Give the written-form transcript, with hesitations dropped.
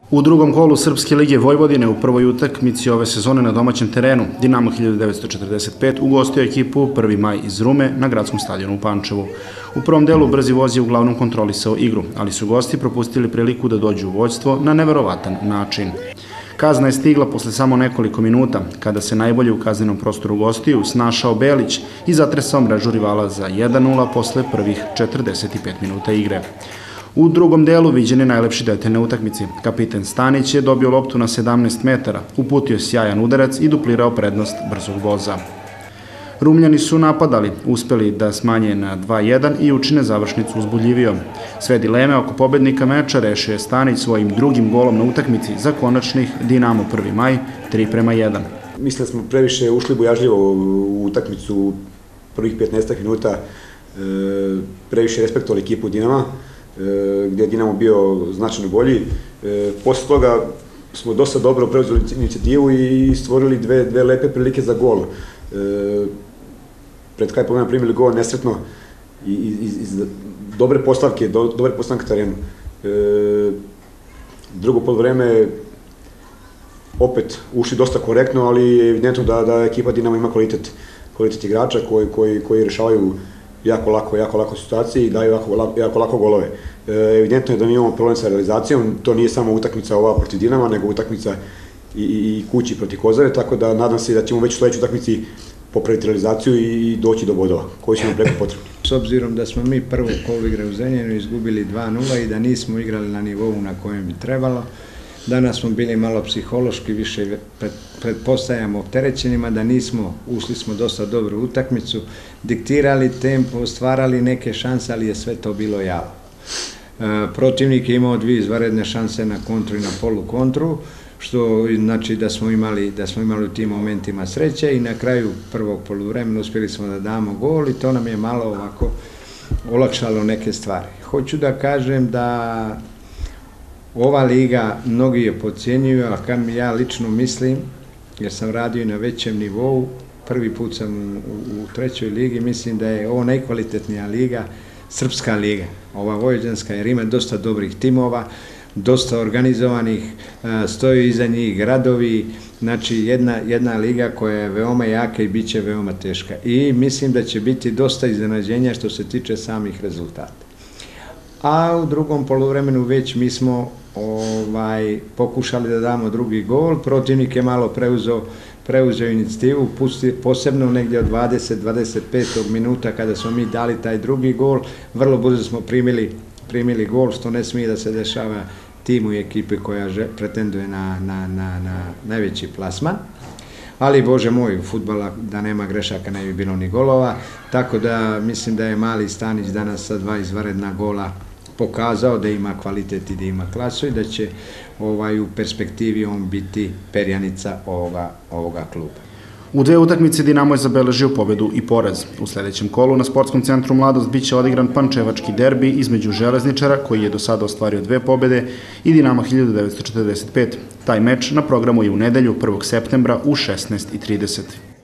U drugom kolu Srpske lige Vojvodine u prvoj utakmici ove sezone na domaćem terenu Dinamo 1945 ugostio ekipu 1. maj iz Rume na gradskom stadionu u Pančevu. U prvom delu brzi voz je uglavnom kontrolisao igru, ali su gosti propustili priliku da dođu u vođstvo na neverovatan način. Kazna je stigla posle samo nekoliko minuta, kada se najbolje u kaznenom prostoru gostiju snašao Belić i zatresao mrežu rivala za 1:0 posle prvih 45 minuta igre. U drugom delu viđen je najlepši detalj na utakmici. Kapiten Stanić je dobio loptu na 17 metara, uputio sjajan udarac i duplirao prednost brzog voza. Rumljani su napadali, uspeli da smanje na 2:1 i učine završnicu uzbudljivijom. Sve dileme oko pobednika meča rešio je Stanić svojim drugim golom na utakmici za konačnih Dinamo 1. maj 3:1. Mislim da smo previše ušli bojažljivo u utakmicu prvih 15 minuta, previše respektovali ekipu Dinama, gdje je Dinamo bio značajno bolji. Posle toga smo dosta dobro preuzeli inicijativu i stvorili dve lepe prilike za gol. Pred kraj polovremena primili gol nesretno iz dobre postavke terenu. Drugo polovreme opet ušli dosta korektno, ali je evidentno da ekipa Dinamo ima kvalitet igrača koji rešavaju jako lako situacije i daju jako lako golove. Evidentno je da mi imamo problem sa realizacijom, to nije samo utakmica ova protiv Dinama, nego utakmica i kući protiv Kozare, tako da nadam se da ćemo već u sledećoj utakmici popraviti realizaciju i doći do bodova, koji su nam preko potrebni. S obzirom da smo mi prvu poluigru u Zrenjaninu izgubili 2:0 i da nismo igrali na nivou na kojem bi trebalo, danas smo bili malo psihološki više pretpostavljamo opterećenima, da nismo, ušli smo dosta dobro u utakmicu, diktirali tempo, stvarali neke šanse, ali je sve to bilo jalo. Protivnik je imao 2 izvanredne šanse na kontru i na polukontru, što znači da smo imali u tim momentima sreće i na kraju prvog poluvremena uspjeli smo da damo gol i to nam je malo ovako olakšalo neke stvari. Hoću da kažem da ova liga mnogi je podcjenjuju, a kad ja lično mislim, jer sam radio i na većem nivou, prvi put sam u trećoj ligi, mislim da je ovo najkvalitetnija liga, Srpska liga, ova vojvođanska, jer ima dosta dobrih timova, dosta organizovanih, stoji iza njih gradovi, znači jedna liga koja je veoma jaka i bit će veoma teška. I mislim da će biti dosta iznenađenja što se tiče samih rezultata. A u drugom poluvremenu već mi smo pokušali da damo drugi gol, protivnik je malo preuzeo inicijativu, posebno negdje od 20-25 minuta kada smo mi dali taj drugi gol, vrlo brzo smo primili gol, što ne smije da se dešava timu i ekipi koja pretenduje na najveći plasman. Ali, Bože moj, u fudbala da nema grešaka ne bi bilo ni golova, tako da mislim da je mali Stanić danas sa 2 izvanredna gola pokazao da ima kvalitet i da ima klasu i da će u perspektivi on biti perjanica ovoga kluba. U 2 utakmice Dinamo je zabeležio pobedu i poraz. U sledećem kolu na Sportskom centru Mladost biće odigran pančevački derbi između Železničara, koji je do sada ostvario 2 pobede, i Dinama 1945. Taj meč na programu je u nedelju 1. septembra u 16:30.